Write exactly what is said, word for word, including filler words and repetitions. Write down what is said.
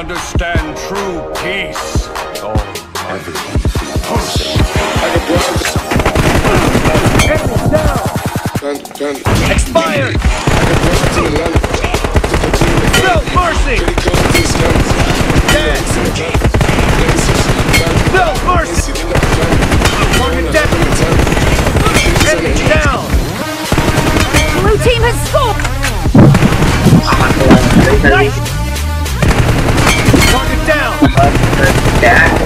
understand true peace. Oh, everything. Enemy down! Expired! No mercy! Dead! No mercy! Target dead! Enemy down! Blue team has scored! Nice! Target down!